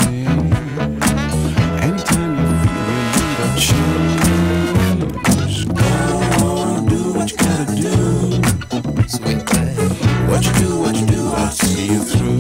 Anytime you feel you need a change, go on, do what you gotta do. Sweet thing. What you do, I'll see you through.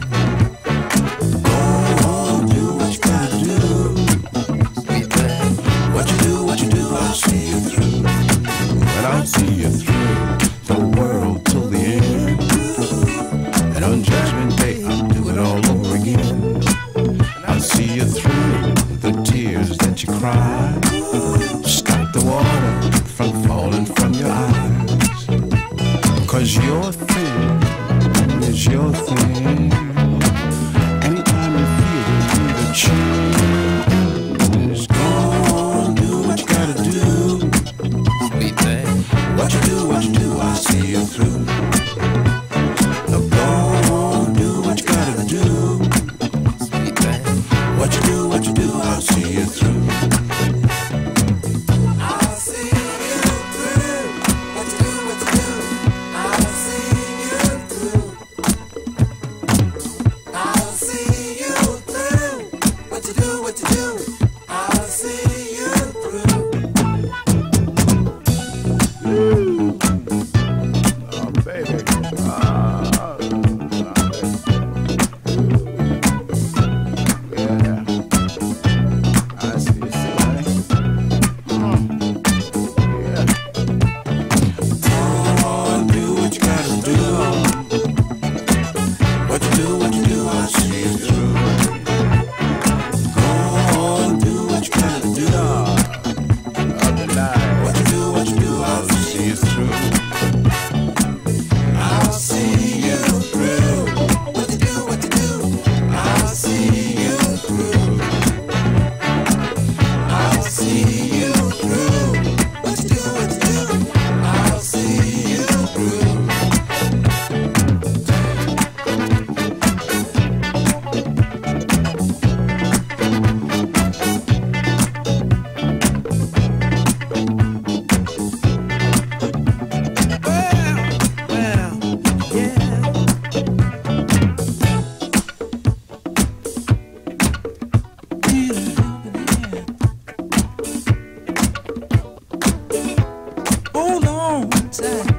Go on, do what you gotta do. Sweet thing. What you do, I'll see you through. But I'll see you through the world till the end. And on Judgment Day, I'll do it all over again. I'll see you through the tears that you cry. Stop the water from falling from your eyes. 'Cause your thing is your thing. Anytime you feel you need a change, go on, do what you gotta do. Sweet thing. What you do, I'll see you through. Now go on, do what you gotta do. Sweet thing. What you do, I'll see you through. I'll see you through. What you do, I'll see you through. I'll see you through. What you do, I'll see you through. Oh, baby. Yeah. I see you, honey. Yeah. Go on, do what you gotta do. What you do, I'll see you through. Go on, do what you gotta do. What you do, I'll see you through. I'll see you through. What you do, I'll see you through. I'll see you through. What you do, I'll see you through. Hold on tight.